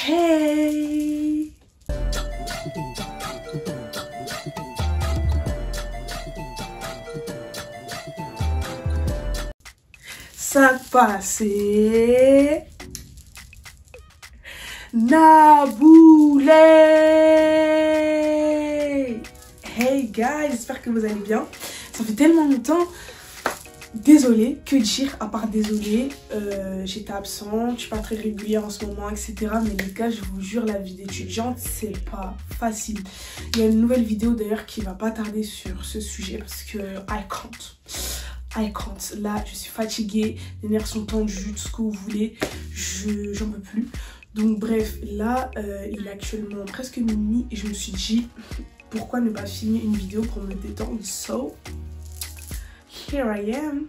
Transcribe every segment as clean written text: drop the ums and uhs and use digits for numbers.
Hey! Ça passé. Naboulé! Hey guys, j'espère que vous allez bien. Ça fait tellement longtemps. Désolée, que dire à part désolée, j'étais absente, je suis pas très régulière en ce moment, etc. Mais les gars, je vous jure, la vie d'étudiante, c'est pas facile. Il y a une nouvelle vidéo d'ailleurs qui va pas tarder sur ce sujet parce que I can't. Là, je suis fatiguée, les nerfs sont tendus, tout ce que vous voulez, j'en peux plus. Donc bref, là, il est actuellement presque minuit et je me suis dit, pourquoi ne pas filmer une vidéo pour me détendre? So, here I am.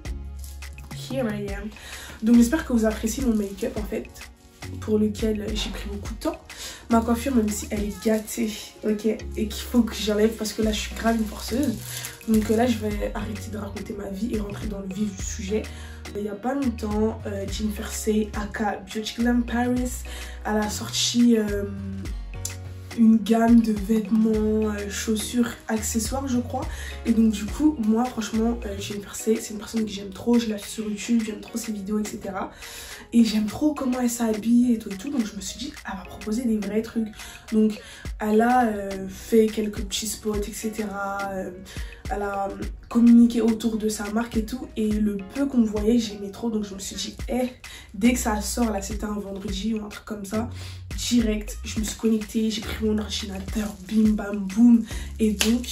Donc j'espère que vous appréciez mon make-up en fait, pour lequel j'ai pris beaucoup de temps. Ma coiffure, même si elle est gâtée, ok, et qu'il faut que j'enlève parce que là je suis grave une forceuse. Donc là je vais arrêter de raconter ma vie et rentrer dans le vif du sujet. Il n'y a pas longtemps, Jennifer Sey, aka Beauty Glam Paris, elle a sorti une gamme de vêtements, chaussures, accessoires je crois. Et donc du coup moi franchement Jennifer Sey, c'est une personne que j'aime trop, je la suis sur YouTube, j'aime trop ses vidéos, etc. Et j'aime trop comment elle s'habille et tout, donc je me suis dit elle va proposer des vrais trucs. Donc elle a fait quelques petits spots, etc. Elle a communiqué autour de sa marque et tout, et le peu qu'on voyait j'aimais trop, donc je me suis dit dès que ça sort, là c'était un vendredi ou un truc comme ça, direct je me suis connectée, j'ai pris mon ordinateur, bim bam boum, et donc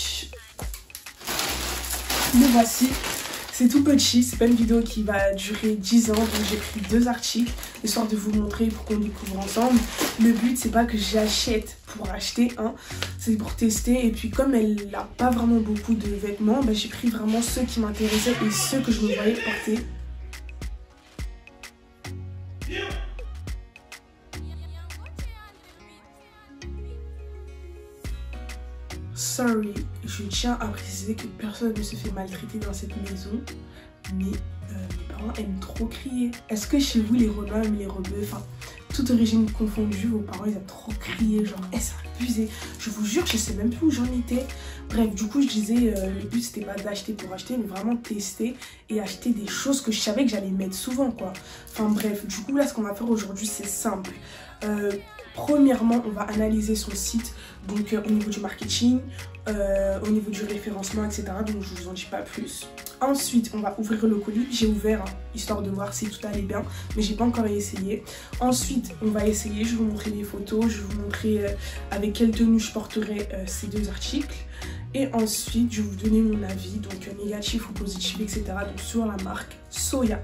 me voici. C'est tout petit, c'est pas une vidéo qui va durer 10 ans, donc j'ai pris 2 articles histoire de vous montrer pour qu'on découvre ensemble. Le but c'est pas que j'achète pour acheter, hein, c'est pour tester. Et puis comme elle n'a pas vraiment beaucoup de vêtements, bah, j'ai pris vraiment ceux qui m'intéressaient et ceux que je me voyais porter. Sorry, je tiens à préciser que personne ne se fait maltraiter dans cette maison, mais mes parents aiment trop crier. Est-ce que chez vous les Renois aiment les rebeux, enfin toute origine confondue, vos parents ils aiment trop crier, genre c'est abusé. Je vous jure, je sais même plus où j'en étais. Bref, du coup je disais, le but c'était pas d'acheter pour acheter, mais vraiment tester et acheter des choses que je savais que j'allais mettre souvent quoi. Enfin bref, du coup là ce qu'on va faire aujourd'hui c'est simple. Premièrement, on va analyser son site, donc au niveau du marketing, au niveau du référencement, etc. Donc je vous en dis pas plus. Ensuite, on va ouvrir le colis. J'ai ouvert, hein, histoire de voir si tout allait bien, mais j'ai pas encore essayé. Ensuite, on va essayer. Je vais vous montrer les photos, je vais vous montrer avec quelle tenue je porterai ces 2 articles. Et ensuite, je vais vous donner mon avis, donc négatif ou positif, etc. Donc sur la marque Soya.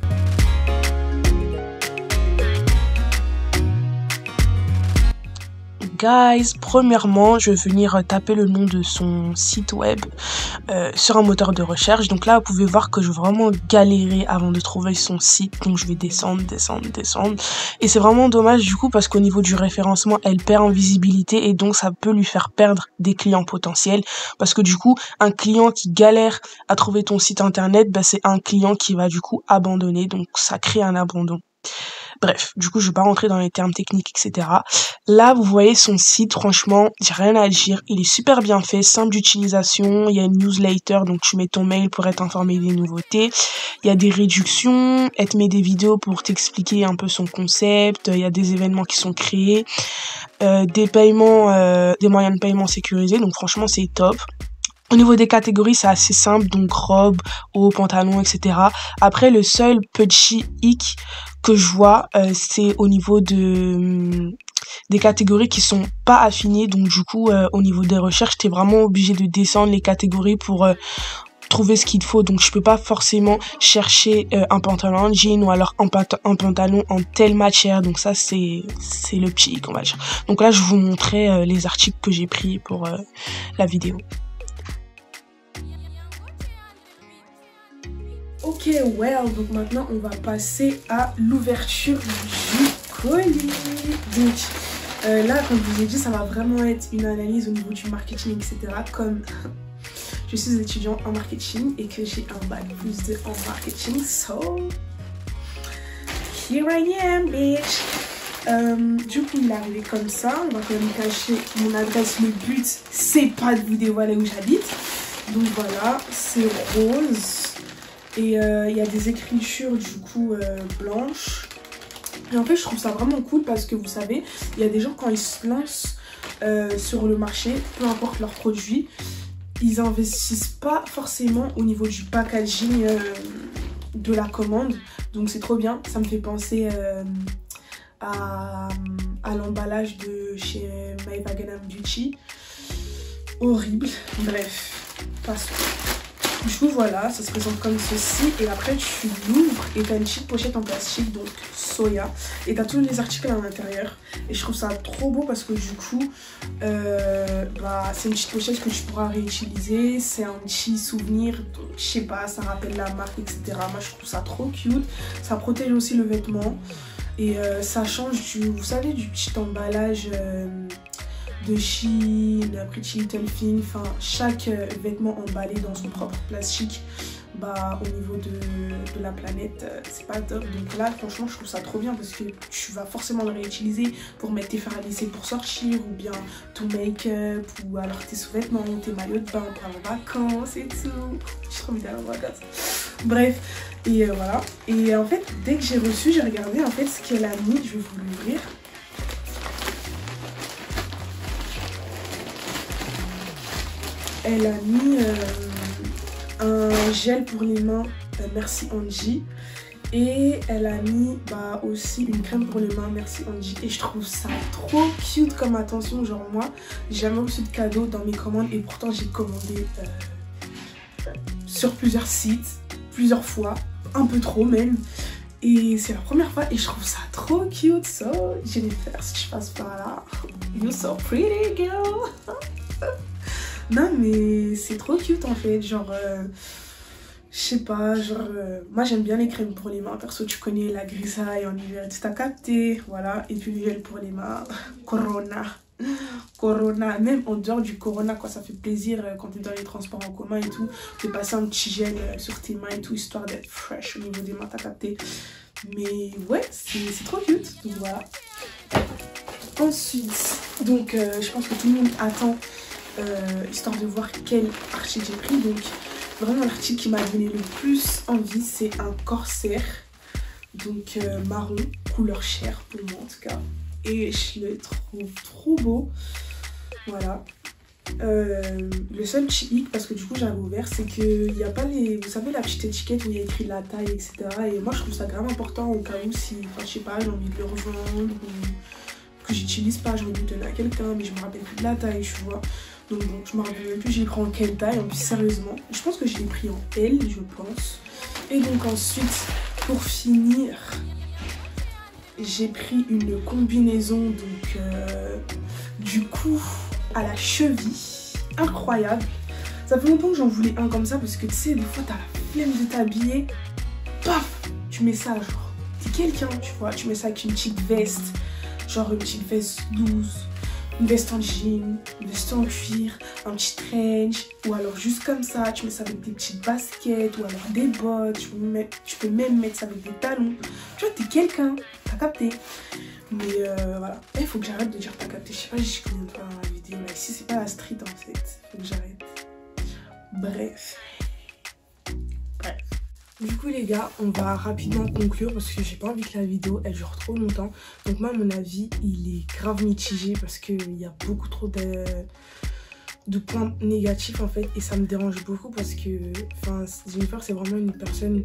Guys, premièrement, je vais venir taper le nom de son site web sur un moteur de recherche. Donc là, vous pouvez voir que je vais vraiment galérer avant de trouver son site. Donc je vais descendre. Et c'est vraiment dommage du coup parce qu'au niveau du référencement, elle perd en visibilité et donc ça peut lui faire perdre des clients potentiels. Parce que du coup, un client qui galère à trouver ton site internet, bah, c'est un client qui va du coup abandonner. Donc ça crée un abandon. Bref, du coup, je vais pas rentrer dans les termes techniques, etc. Là, vous voyez son site, franchement, j'ai rien à dire. Il est super bien fait, simple d'utilisation. Il y a une newsletter, donc tu mets ton mail pour être informé des nouveautés. Il y a des réductions. Elle te met des vidéos pour t'expliquer un peu son concept. Il y a des événements qui sont créés. Des paiements, des moyens de paiement sécurisés. Donc franchement, c'est top. Au niveau des catégories, c'est assez simple, donc robe, haut, pantalon, etc. Après, le seul petit hic que je vois, c'est au niveau des catégories qui sont pas affinées. Donc du coup, au niveau des recherches, t'es vraiment obligé de descendre les catégories pour trouver ce qu'il faut. Donc je peux pas forcément chercher un pantalon en jean ou alors un pantalon en telle matière. Donc ça, c'est le petit hic, on va dire. Donc là, je vous montrais les articles que j'ai pris pour la vidéo. Ok, well, donc maintenant on va passer à l'ouverture du colis. Donc là, comme je vous ai dit, ça va vraiment être une analyse au niveau du marketing, etc. Comme je suis étudiante en marketing et que j'ai un bac plus 2 en marketing, so here I am, bitch. Du coup, il est arrivé comme ça. On va quand même cacher mon adresse. Le but, c'est pas de vous dévoiler où j'habite. Donc voilà, c'est rose. Et il y a des écritures du coup blanches. Et en fait, je trouve ça vraiment cool parce que vous savez, il y a des gens quand ils se lancent sur le marché, peu importe leurs produits, ils investissent pas forcément au niveau du packaging de la commande. Donc c'est trop bien, ça me fait penser à l'emballage de chez My Wagenham Beauty. Horrible, bref, passons. Du coup voilà, ça se présente comme ceci et après tu l'ouvres et t'as une petite pochette en plastique, donc soya, et t'as tous les articles à l'intérieur et je trouve ça trop beau parce que du coup c'est une petite pochette que tu pourras réutiliser, c'est un petit souvenir, donc, je sais pas, ça rappelle la marque, etc. Moi je trouve ça trop cute, ça protège aussi le vêtement et ça change du, vous savez, du petit emballage de Shein, Pretty Little Thing, enfin chaque vêtement emballé dans son propre plastique, au niveau de la planète, c'est pas top. Donc là franchement je trouve ça trop bien parce que tu vas forcément le réutiliser pour mettre tes fers à lisser pour sortir, ou bien ton make-up, ou alors tes sous-vêtements, tes maillots de bain pour aller en vacances et tout. Je suis trop bien en vacances. Bref, et voilà. Et en fait dès que j'ai reçu, j'ai regardé en fait ce qu'elle a mis, je vais vous l'ouvrir. Elle a mis un gel pour les mains, merci Angie. Et elle a mis aussi une crème pour les mains, merci Angie. Et je trouve ça trop cute comme attention. Genre moi, j'ai jamais reçu de cadeau dans mes commandes. Et pourtant j'ai commandé sur plusieurs sites, plusieurs fois. Un peu trop même. Et c'est la première fois et je trouve ça trop cute. So, Jennifer, si tu passes par là, you're so pretty girl. Non mais c'est trop cute en fait, genre je sais pas, genre moi j'aime bien les crèmes pour les mains, perso tu connais la grisaille en hiver, tu t'as capté, voilà. Et puis le gel pour les mains, Corona, même en dehors du Corona quoi, ça fait plaisir quand t'es dans les transports en commun et tout, de passer un petit gel sur tes mains et tout, histoire d'être fresh au niveau des mains, t'as capté. Mais ouais, c'est trop cute, donc voilà. Ensuite, donc je pense que tout le monde attend histoire de voir quel article j'ai pris. Donc vraiment l'article qui m'a donné le plus envie, c'est un corsaire, donc marron, couleur chair pour moi en tout cas, et je le trouve trop beau, voilà. Le seul petit hic, parce que du coup j'avais ouvert, c'est qu'il n'y a pas les, vous savez, la petite étiquette où il y a écrit la taille, etc. Et moi je trouve ça grave important au cas où, si, enfin je sais pas, j'ai envie de le revendre ou que j'utilise pas, j'ai envie de donner à quelqu'un mais je me rappelle plus de la taille, tu vois. Donc bon, je me rappelle plus, j'ai pris en quelle taille, en plus sérieusement, je pense que je l'ai pris en L, je pense. Et donc ensuite, pour finir, j'ai pris une combinaison, donc du coup à la cheville, incroyable. Ça fait longtemps que j'en voulais un comme ça parce que tu sais, des fois t'as la flemme de t'habiller, paf, tu mets ça, genre t'es quelqu'un, tu vois, tu mets ça avec une petite veste, genre une petite veste douce, une veste en jean, une veste en cuir, un petit trench, ou alors juste comme ça, tu mets ça avec des petites baskets, ou alors des bottes, tu peux même mettre ça avec des talons. Tu vois, t'es quelqu'un, t'as capté. Mais voilà, il faut que j'arrête de dire t'as capté. Je sais pas, j'ai combien de fois dans la vidéo, là ici c'est pas la street en fait, faut que j'arrête. Bref. Du coup les gars, on va rapidement conclure parce que j'ai pas envie que la vidéo elle dure trop longtemps. Donc moi à mon avis il est grave mitigé parce qu'il y a beaucoup trop de points négatifs en fait. Et ça me dérange beaucoup parce que Jennifer c'est vraiment une personne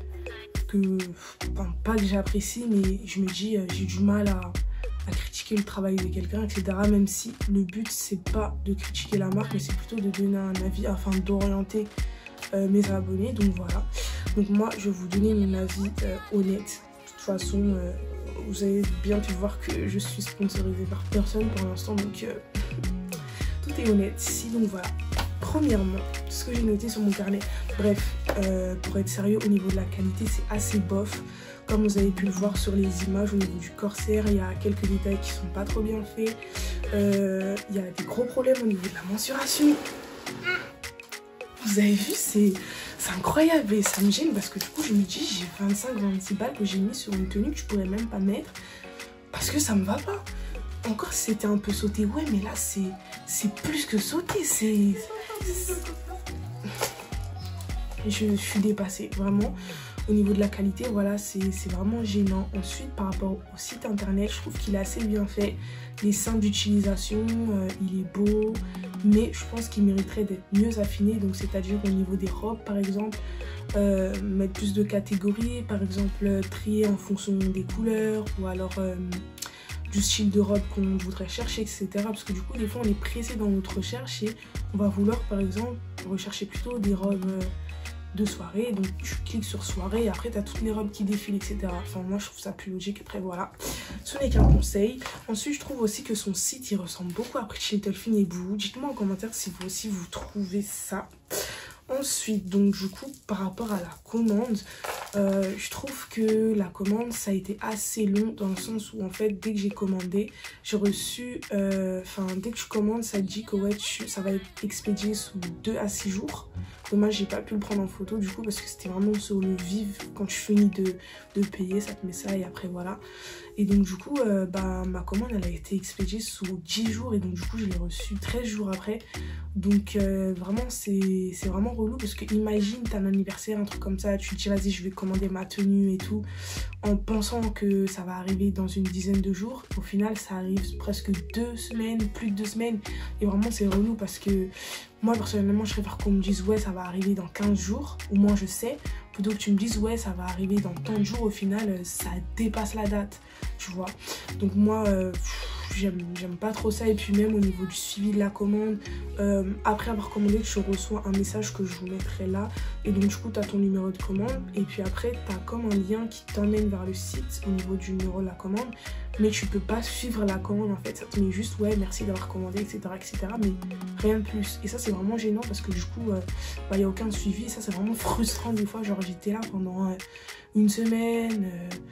pas que j'apprécie, mais je me dis j'ai du mal à critiquer le travail de quelqu'un, etc. Même si le but c'est pas de critiquer la marque mais c'est plutôt de donner un avis afin d'orienter mes abonnés. Donc voilà, donc moi je vais vous donner mon avis honnête. De toute façon vous avez bien pu voir que je suis sponsorisée par personne pour l'instant, donc tout est honnête ici. Donc voilà, premièrement ce que j'ai noté sur mon carnet, bref, pour être sérieux, au niveau de la qualité c'est assez bof. Comme vous avez pu le voir sur les images, au niveau du corsaire, il y a quelques détails qui sont pas trop bien faits. Il y a des gros problèmes au niveau de la mensuration. Vous avez vu, c'est incroyable et ça me gêne parce que du coup je me dis j'ai 25-26 balles que j'ai mis sur une tenue que je pourrais même pas mettre parce que ça me va pas. Encore si c'était un peu sauté, ouais, mais là c'est plus que sauté, je suis dépassée, vraiment. Au niveau de la qualité, voilà, c'est vraiment gênant. Ensuite, par rapport au site internet, je trouve qu'il est assez bien fait. Les seins d'utilisation, il est beau, mais je pense qu'il mériterait d'être mieux affiné. Donc, c'est-à-dire au niveau des robes, par exemple, mettre plus de catégories, par exemple, trier en fonction des couleurs, ou alors du style de robe qu'on voudrait chercher, etc. Parce que du coup, des fois, on est pressé dans notre recherche et on va vouloir, par exemple, rechercher plutôt des robes de soirée, donc tu cliques sur soirée et après tu as toutes les robes qui défilent, etc. Enfin, moi je trouve ça plus logique. Après voilà, ce n'est qu'un conseil. Ensuite, je trouve aussi que son site il ressemble beaucoup à Pretty Little Thing et Boo. Dites-moi en commentaire si vous aussi vous trouvez ça. Ensuite, donc du coup, par rapport à la commande, je trouve que la commande, ça a été assez long dans le sens où en fait, dès que j'ai commandé, j'ai reçu, dès que tu commandes, ça te dit que ouais, ça va être expédié sous 2 à 6 jours. Dommage, j'ai pas pu le prendre en photo du coup parce que c'était vraiment sur le vif. Quand tu finis de payer, ça te met ça et après voilà. Et donc du coup, ma commande, elle a été expédiée sous 10 jours et donc du coup, je l'ai reçue 13 jours après. Donc vraiment, c'est vraiment relou parce que imagine, t'as un anniversaire, un truc comme ça, tu te dis vas-y, je vais commander ma tenue et tout, en pensant que ça va arriver dans une dizaine de jours. Au final, ça arrive presque 2 semaines, plus de 2 semaines. Et vraiment, c'est relou parce que moi, personnellement, je préfère qu'on me dise ouais, ça va arriver dans 15 jours, au moins je sais, plutôt que tu me dises ouais, ça va arriver dans tant de jours, au final, ça dépasse la date, tu vois. Donc moi, j'aime pas trop ça. Et puis même au niveau du suivi de la commande, après avoir commandé, tu reçois un message que je vous mettrai là. Et donc du coup, tu as ton numéro de commande. Et puis après, tu as comme un lien qui t'emmène vers le site au niveau du numéro de la commande. Mais tu peux pas suivre la commande en fait. Ça te met juste ouais, merci d'avoir commandé, etc. etc. mais rien de plus. Et ça, c'est vraiment gênant parce que du coup, il n'y a aucun suivi. Et ça, c'est vraiment frustrant des fois. Genre, j'étais là pendant une semaine...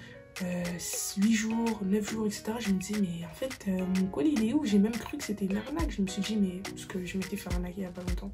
8 jours, 9 jours, etc. Je me disais, mais en fait, mon colis, il est où? J'ai même cru que c'était une arnaque. Je me suis dit, mais... Parce que je m'étais fait arnaquer il n'y a pas longtemps.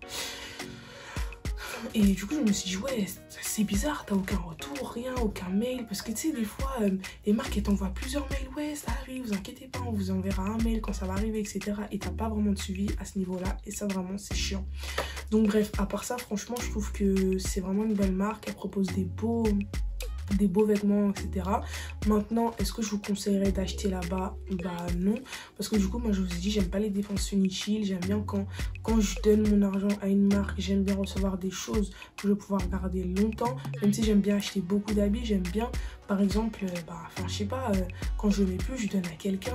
Et du coup, je me suis dit, ouais, c'est bizarre, t'as aucun retour, rien, aucun mail. Parce que tu sais, des fois, les marques, elles t'envoient plusieurs mails. Ouais, ça arrive, vous inquiétez pas, on vous enverra un mail quand ça va arriver, etc. Et t'as pas vraiment de suivi à ce niveau-là. Et ça, vraiment, c'est chiant. Donc bref, à part ça, franchement, je trouve que c'est vraiment une belle marque. Elle propose des beaux vêtements, etc. Maintenant, est-ce que je vous conseillerais d'acheter là-bas? Bah non, parce que du coup, moi je vous ai dit, j'aime pas les dépenses inutiles. J'aime bien quand je donne mon argent à une marque, j'aime bien recevoir des choses que je vais pouvoir garder longtemps. Même si j'aime bien acheter beaucoup d'habits, j'aime bien, par exemple, je sais pas, quand je mets plus, je donne à quelqu'un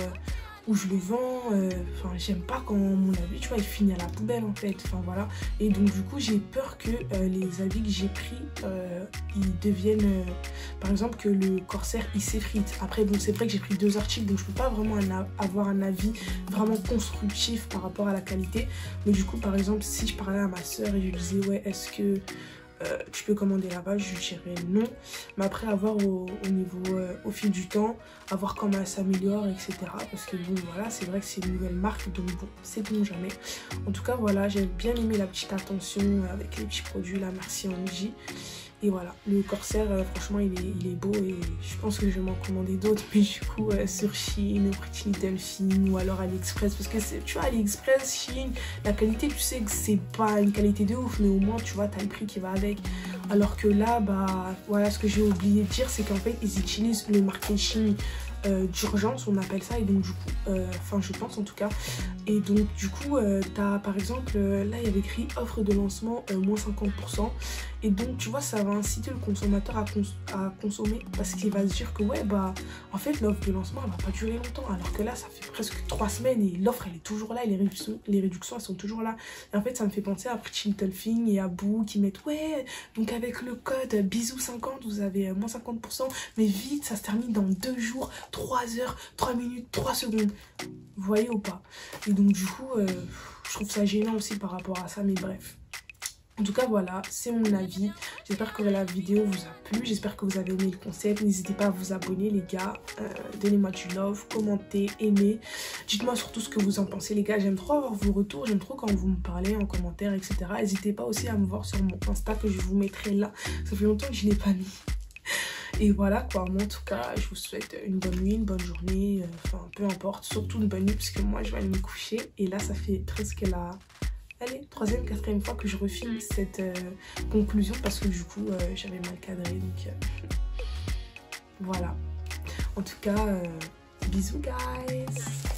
ou je le vends. J'aime pas quand mon habit, tu vois, il finit à la poubelle en fait. Enfin voilà. Et donc du coup, j'ai peur que les habits que j'ai pris, ils deviennent, par exemple, que le corsaire il s'effrite. Après bon, c'est vrai que j'ai pris 2 articles, donc je peux pas vraiment avoir un avis vraiment constructif par rapport à la qualité. Mais du coup, par exemple, si je parlais à ma soeur et je lui disais ouais, est-ce que tu peux commander là-bas, je dirais non. Mais après, avoir au fil du temps, à voir comment elle s'améliore, etc. Parce que bon, voilà, c'est vrai que c'est une nouvelle marque, donc bon, c'est bon jamais. En tout cas, voilà, j'ai bien aimé la petite attention avec les petits produits, là, merci Angie. Et voilà, le corsaire, franchement, il est beau et je pense que je vais m'en commander d'autres. Mais du coup, sur Shein, Pretty Little Thing ou alors AliExpress. Parce que tu vois, AliExpress, Shein, la qualité, tu sais que c'est pas une qualité de ouf. Mais au moins, tu vois, t'as le prix qui va avec. Alors que là, voilà, ce que j'ai oublié de dire, c'est qu'en fait, ils utilisent le marketing d'urgence, on appelle ça. Et donc, du coup, je pense en tout cas. Et donc, du coup, t'as par exemple, là, il y avait écrit offre de lancement moins 50%. Et donc, tu vois, ça va inciter le consommateur à consommer parce qu'il va se dire que, ouais, en fait, l'offre de lancement, elle va pas durer longtemps. Alors que là, ça fait presque 3 semaines et l'offre, elle est toujours là et les réductions, elles sont toujours là. Et en fait, ça me fait penser à Pretty Little Thing et à Boo qui mettent, ouais, donc avec le code bisous50, vous avez moins 50%. Mais vite, ça se termine dans 2 jours, 3 heures, 3 minutes, 3 secondes. Vous voyez ou pas? Et donc, du coup, je trouve ça gênant aussi par rapport à ça, mais bref. En tout cas, voilà, c'est mon avis. J'espère que la vidéo vous a plu. J'espère que vous avez aimé le concept. N'hésitez pas à vous abonner, les gars. Donnez-moi du love, commentez, aimez. Dites-moi surtout ce que vous en pensez, les gars. J'aime trop avoir vos retours. J'aime trop quand vous me parlez en commentaire, etc. N'hésitez pas aussi à me voir sur mon Insta que je vous mettrai là. Ça fait longtemps que je ne l'ai pas mis. Et voilà quoi, moi en tout cas, je vous souhaite une bonne nuit, une bonne journée, enfin peu importe, surtout une bonne nuit parce que moi je vais aller me coucher. Et là ça fait presque la troisième, quatrième fois que je refilme cette conclusion parce que du coup j'avais mal cadré, donc voilà. En tout cas, bisous guys.